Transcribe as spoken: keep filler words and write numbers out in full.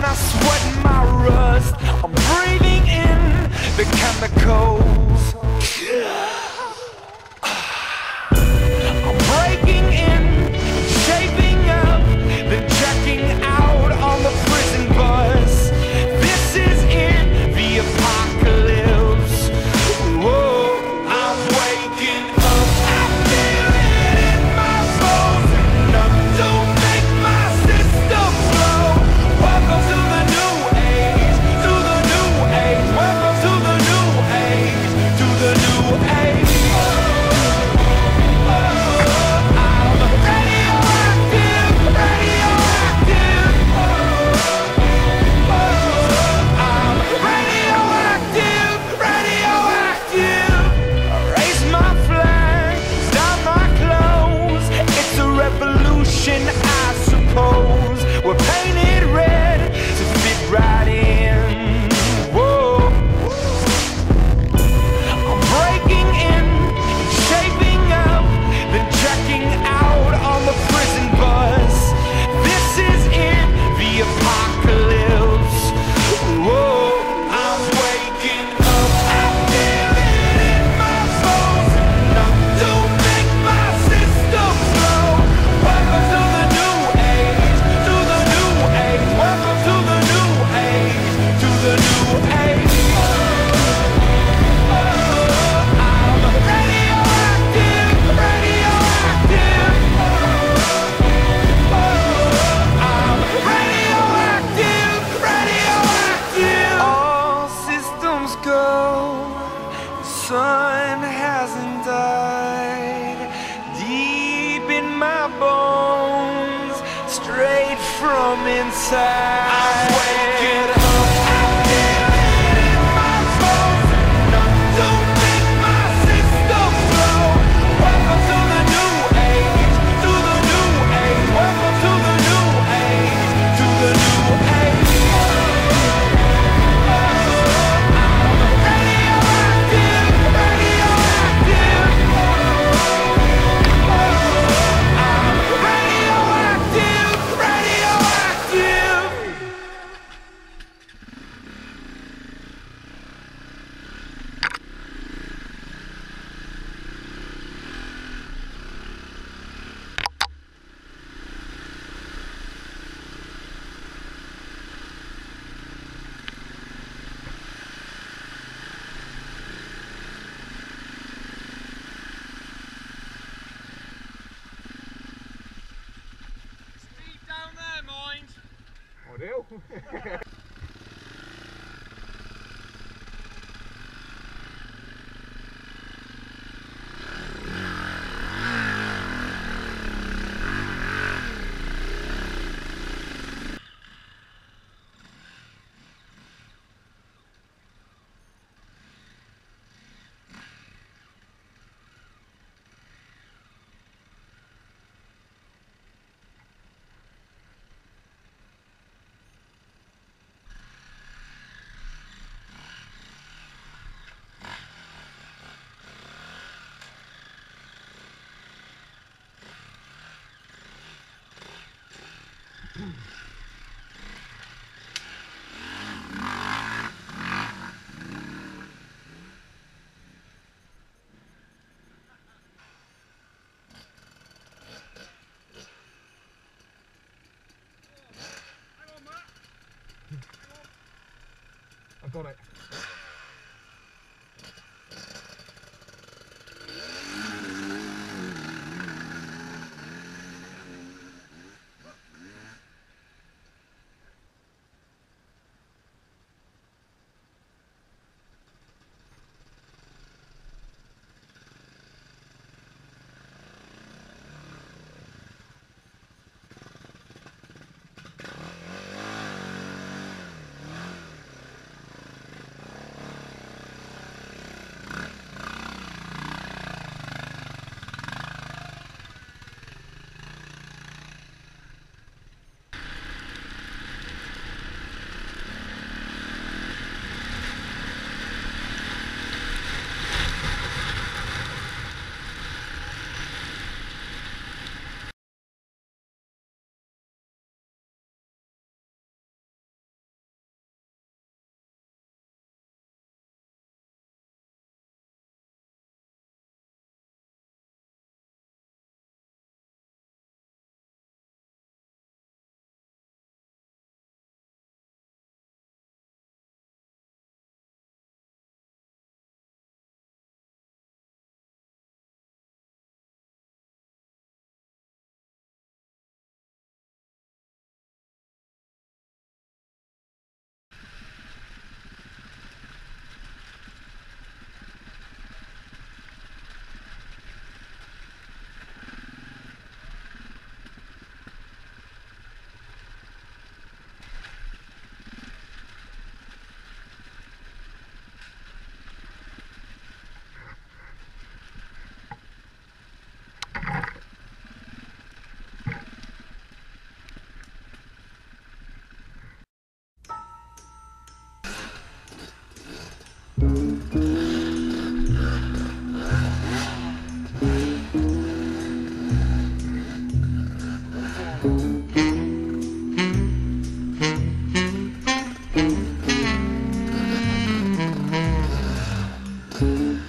my sweat and my rust. I'm breathing in the chemicals. I'm breaking in, shaping up, then checking out on the prison bus. This is it, the apocalypse. Whoa, I'm waking up. I feel it in my bones. Enough to make my system blow. Welcome to the new age, to the new age. Welcome to the new age, to the new age. I suppose we're painted red to fit right in. Whoa, I'm breaking in, shaping up, then checking out on the prison bus. This is it, the apocalypse. Whoa, I'm waking up. I feel it in my bones. Enough to make my system blow. Welcome to the new age, to the new age. Welcome to the new age, to the new age. I'm radioactive, radioactive. I'm radioactive, radioactive. All systems go. The sun hasn't died. Deep in my bones, straight from inside. I'm waking up. I feel it in my bones. Enough to make my system blow. Welcome to the new age, to the new age. Welcome to the new age, to the new age. I'm radioactive, radioactive. I'm radioactive, radioactive. Deep down there, mind. I do. Thank